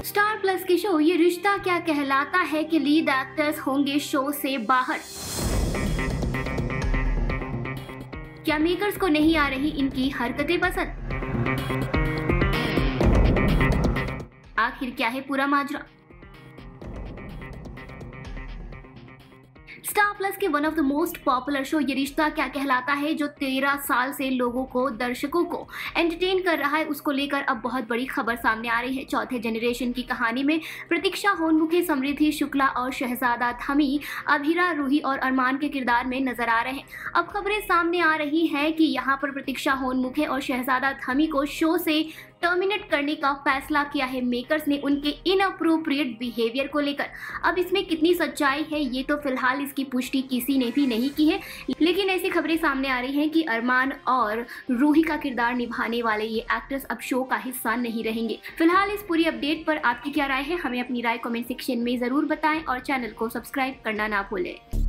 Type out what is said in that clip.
Star Plus के show Yeh Rishta क्या कहलाता है के लीड एक्टर्स होंगे शो से बाहर। क्या मेकर्स को नहीं आ रही इनकी हरकतें पसंद? आखिर क्या है पूरा माजरा? स्टार प्लस के one of the most popular show Yeh Rishta क्या कहलाता है, जो 13 साल से लोगों को, दर्शकों को एंटरटेन कर रहा है, उसको लेकर अब बहुत बड़ी खबर सामने आ रही है। चौथे जनरेशन की कहानी में प्रतीक्षा होनमुखे, समृद्धि शुक्ला और शहजादा धमी अभिरा, रूही और अरमान के किरदार में नजर आ रहे हैं। अब खबरें सामने आ रही हैं कि यहाँ पर प्रतीक्षा होनमुखे और शहजादा धमी को शो से टर्मिनेट करने का फैसला किया है मेकर्स ने, उनके इनअप्रोप्रिएट बिहेवियर को लेकर। अब इसमें कितनी सच्चाई है ये तो फिलहाल इसकी पुष्टि किसी ने भी नहीं की है, लेकिन ऐसी खबरें सामने आ रही हैं कि अरमान और रूही का किरदार निभाने वाले ये एक्टर्स अब शो का हिस्सा नहीं रहेंगे। फिलहाल इस पूरी अपडेट पर आपकी क्या राय है, हमें अपनी राय कमेंट सेक्शन में जरूर बताएं और चैनल को सब्सक्राइब करना ना भूलें।